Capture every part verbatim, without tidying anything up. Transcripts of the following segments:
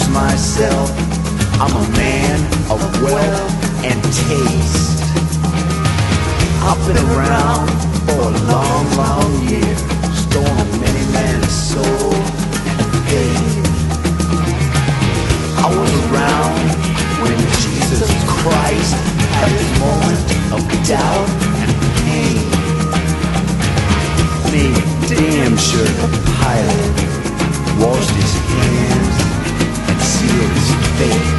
myself. I'm a man of wealth and taste. I've been around for a long, long year, stolen many men's soul and faith. I was around when Jesus Christ had his moment of doubt and pain. Made damn sure the pilot washed his hands and sealed his fate.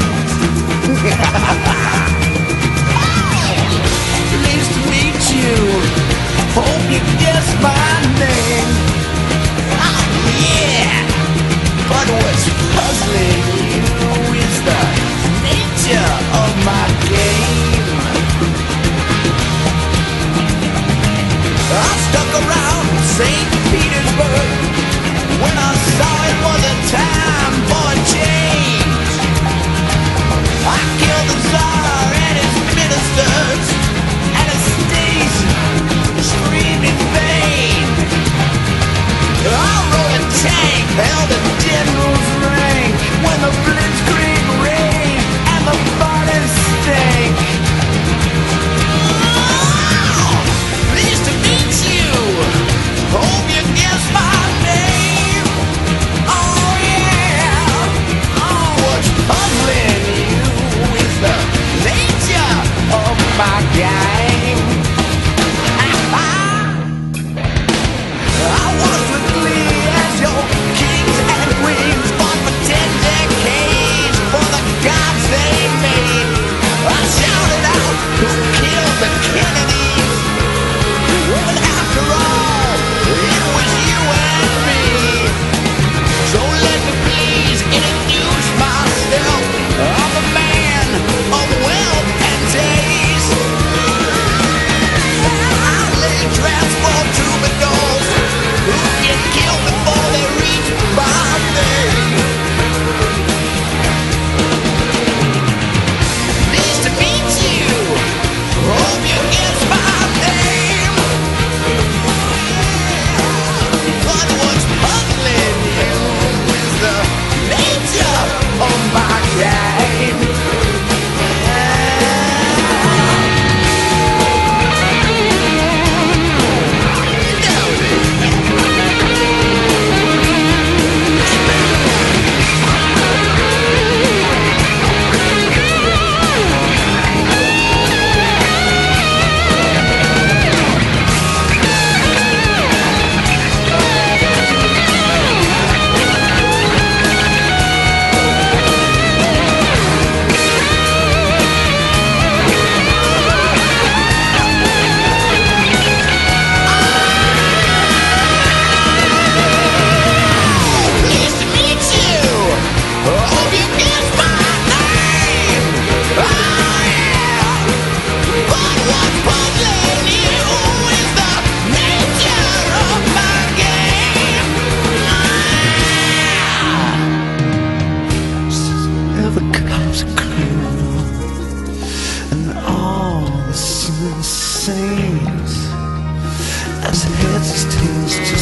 Pleased to meet you. Hope you guess my name. Oh yeah. But what's puzzling you is the nature of my game. I stuck around Saint Petersburg when I saw it was a time for a change. I killed the Tsar and his ministers, Anastasia screamed in vain. I rode a tank, held a general's rank when the blitzkrieg rained and the bodies stank. Oh, pleased to meet you. Hope you guess my name. Oh yeah. Oh, what's puzzling you is the nature of my game. I was with Glee as your kings and queens, fought for ten decades for the gods they made. I shouted out, who killed the Kennedys? Well, after all, it was you and me. So let me please introduce myself. I'm a man of wealth and taste. I lay traps for troubadours who get killed before they reach my name. Pleased to meet you. Hope you guess my name. But what's puzzling you is the nature of my game. Pleased to meet you. Hope you guess my name. Oh yeah. But what's puzzling you is the nature of my game. Every cop's a criminal, and all the saints as heads as tails just